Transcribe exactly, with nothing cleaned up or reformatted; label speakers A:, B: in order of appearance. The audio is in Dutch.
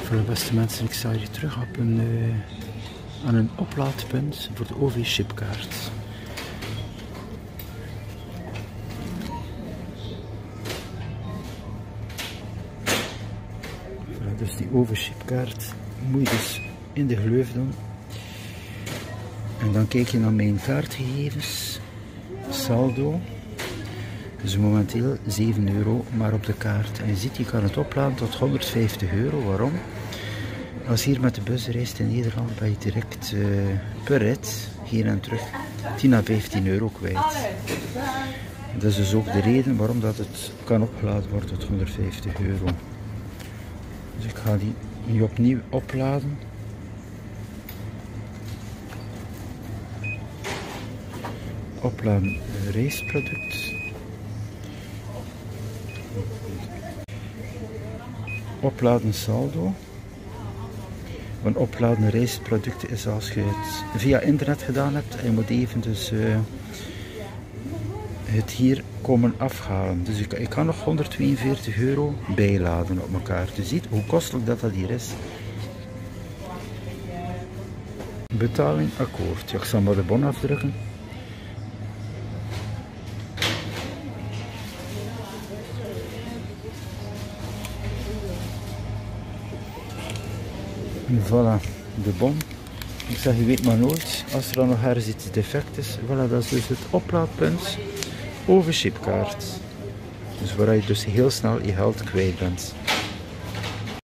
A: Voor de beste mensen, ik sta hier terug op een, uh, aan een oplaadpunt voor de O V-chipkaart. Voilà, dus die O V-chipkaart moet je dus in de gleuf doen. En dan kijk je naar mijn kaartgegevens, saldo. Dus momenteel zeven euro maar op de kaart. En je ziet, je kan het opladen tot honderdvijftig euro. Waarom? Als je hier met de bus reist in Nederland, ben je direct uh, per rit, hier en terug, tien à vijftien euro kwijt. Dat is dus ook de reden waarom dat het kan opgeladen worden tot honderdvijftig euro. Dus ik ga die nu opnieuw opladen. Opladen reisproduct. Opladen saldo. Een opladen reisproduct is als je het via internet gedaan hebt en je moet even dus uh, het hier komen afhalen. Dus ik, ik kan nog honderdtweeënveertig euro bijladen op elkaar. Je ziet hoe kostelijk dat, dat hier is. Betaling akkoord. Ja, ik zal maar de bon afdrukken. Voilà, de bon. Ik zeg, je weet maar nooit, als er dan nog ergens iets defect is. Voilà, dat is dus het oplaadpunt over chipkaart. Dus waar je dus heel snel je geld kwijt bent.